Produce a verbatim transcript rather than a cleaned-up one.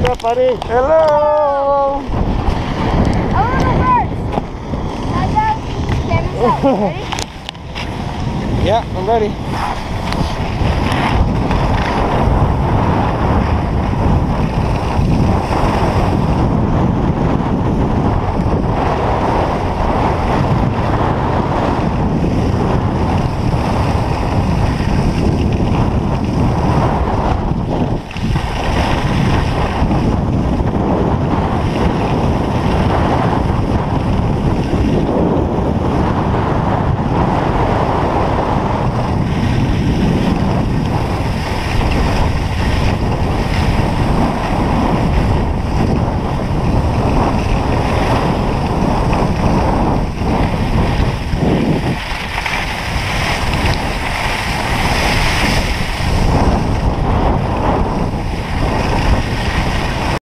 up, buddy? Hello! I want to go first. Now, guys, camera's up. Ready? Yeah, I'm ready.